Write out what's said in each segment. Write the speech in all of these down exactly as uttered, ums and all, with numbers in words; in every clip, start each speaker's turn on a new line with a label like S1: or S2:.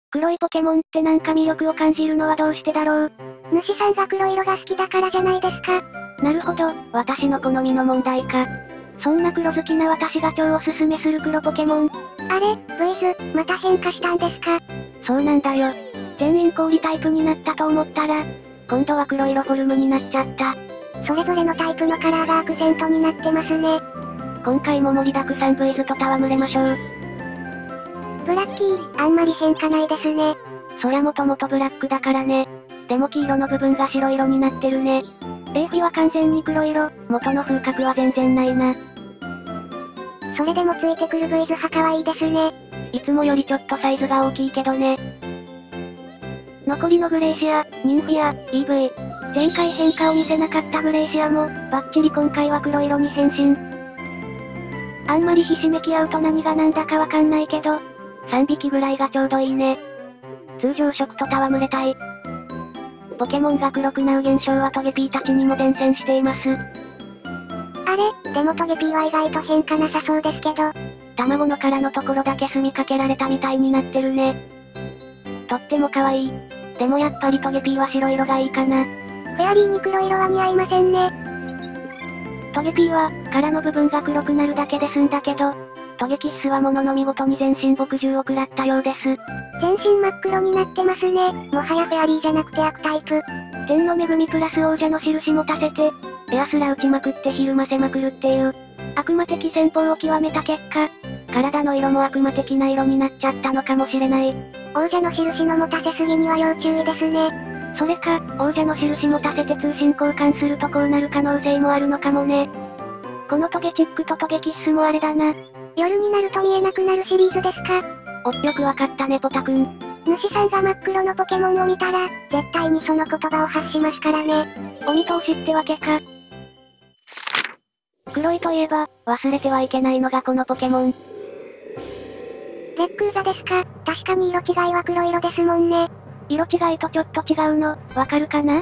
S1: 黒いポケモンってなんか魅力を感じるのはどうしてだろう。
S2: 主さんが黒色が好きだからじゃないですか。
S1: なるほど、私の好みの問題か。そんな黒好きな私が超おすすめする黒ポケモン。
S2: あれ、ブイズ、また変化したんですか？
S1: そうなんだよ。全員氷タイプになったと思ったら、今度は黒色フォルムになっちゃった。
S2: それぞれのタイプのカラーがアクセントになってますね。
S1: 今回も盛りだくさんブイズと戯れましょう。
S2: ブラッキー、あんまり変化ないですね。
S1: そりゃもともとブラックだからね。でも黄色の部分が白色になってるね。エーフィは完全に黒色、元の風格は全然ないな。
S2: それでもついてくるブイズ派可愛いですね。
S1: いつもよりちょっとサイズが大きいけどね。残りのグレイシア、ニンフィア、イーブイ。前回変化を見せなかったグレイシアも、バッチリ今回は黒色に変身。あんまりひしめき合うと何が何だかわかんないけど、さんびきぐらいがちょうどいいね。通常色と戯れたい。ポケモンが黒くなう現象はトゲピーたちにも伝染しています。
S2: あれ、でもトゲピーは意外と変化なさそうですけど。
S1: 卵の殻のところだけ墨みかけられたみたいになってるね。とっても可愛い。でもやっぱりトゲピーは白色がいいかな。
S2: フェアリーに黒色は似合いませんね。
S1: トゲピーは、殻の部分が黒くなるだけで済んだけど、トゲキッスはものの見事に全身墨汁を食らったようです。
S2: 全身真っ黒になってますね。もはやフェアリーじゃなくて悪タイプ。
S1: 天の恵みプラス王者の印持たせて、エアスラ打ちまくってひるませまくるっていう、悪魔的戦法を極めた結果、体の色も悪魔的な色になっちゃったのかもしれない。
S2: 王者の印の持たせすぎには要注意ですね。
S1: それか、王者の印持たせて通信交換するとこうなる可能性もあるのかもね。このトゲチックとトゲキッスもあれだな。
S2: 夜になると見えなくなるシリーズですか？
S1: お、よくわかったねポタくん。
S2: 主さんが真っ黒のポケモンを見たら、絶対にその言葉を発しますからね。
S1: お見通しってわけか。黒いといえば、忘れてはいけないのがこのポケモン。
S2: レックーザですか？確かに色違いは黒色ですもんね。
S1: 色違いとちょっと違うの、わかるかな？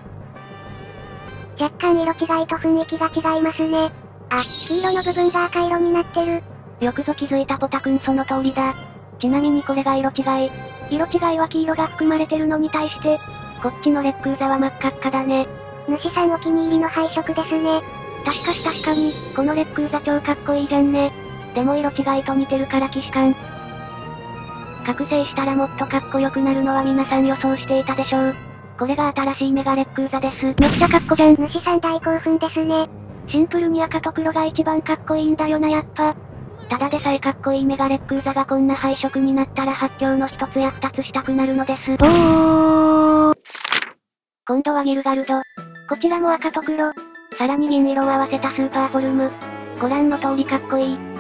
S2: 若干色違いと雰囲気が違いますね。あ、黄色の部分が赤色になってる。
S1: よくぞ気づいたポタくんその通りだ。ちなみにこれが色違い。色違いは黄色が含まれてるのに対して、こっちのレックーザは真っ赤っかだね。
S2: 主さんお気に入りの配色ですね。
S1: 確かし確かに、このレックーザ超かっこいいじゃんね。でも色違いと似てるから既視感。覚醒したらもっとかっこよくなるのは皆さん予想していたでしょう。これが新しいメガレックーザです。めっちゃかっこじゃん。
S2: 主さん大興奮ですね。
S1: シンプルに赤と黒が一番かっこいいんだよなやっぱ。ただでさえかっこいいメガレックーザがこんな配色になったら発狂の一つや二つしたくなるのです。おー。今度はギルガルド。こちらも赤と黒。さらに銀色を合わせたスーパーフォルム。ご覧の通りかっこいい。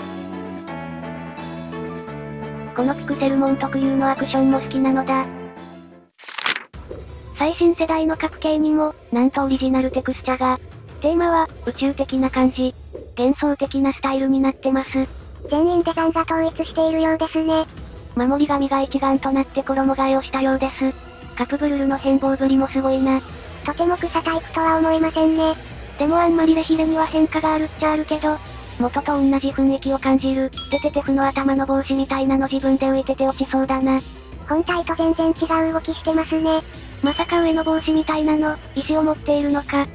S1: このピクセルモン特有のアクションも好きなのだ。最新世代の各系にも、なんとオリジナルテクスチャが。テーマは、宇宙的な感じ。幻想的なスタイルになってます。
S2: 全員デザインが統一しているようですね。
S1: 守り神が一丸となって衣替えをしたようです。カプブルルの変貌ぶりもすごいな。
S2: とても草タイプとは思えませんね。
S1: でもあんまりレヒレには変化があるっちゃあるけど、元と同じ雰囲気を感じる。テテテフの頭の帽子みたいなの自分で浮いてて落ちそうだな。
S2: 本体と全然違う動きしてますね。
S1: まさか上の帽子みたいなの、石を持っているのか。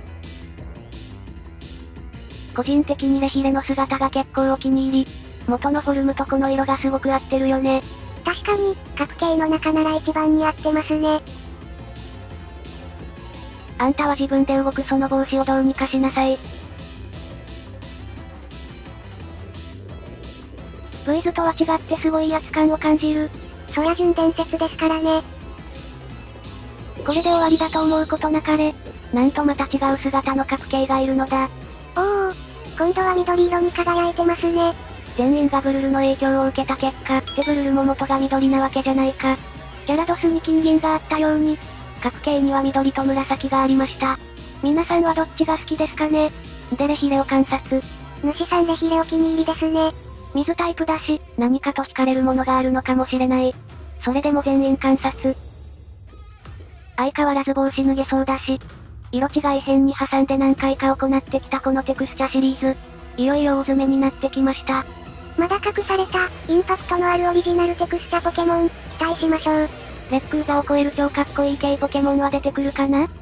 S1: 個人的にレヒレの姿が結構お気に入り。元のフォルムとこの色がすごく合ってるよね。
S2: 確かに、各系の中なら一番似合ってますね。
S1: あんたは自分で動くその帽子をどうにかしなさい。ブイズとは違ってすごい威圧感を感じる。
S2: そりゃ純伝説ですからね。
S1: これで終わりだと思うことなかれ。なんとまた違う姿の各系がいるのだ。
S2: おお、今度は緑色に輝いてますね。
S1: 全員がブルルの影響を受けた結果、でブルルも元が緑なわけじゃないか。ギャラドスに金銀があったように、各系には緑と紫がありました。皆さんはどっちが好きですかね？でレヒレを観察。
S2: 主さんレヒレお気に入りですね。
S1: 水タイプだし、何かと惹かれるものがあるのかもしれない。それでも全員観察。相変わらず帽子脱げそうだし、色違い変に挟んで何回か行ってきたこのテクスチャシリーズ、いよいよ大詰めになってきました。
S2: まだ隠された、インパクトのあるオリジナルテクスチャポケモン、期待しましょう。
S1: レックウザを超える超かっこいい系ポケモンは出てくるかな？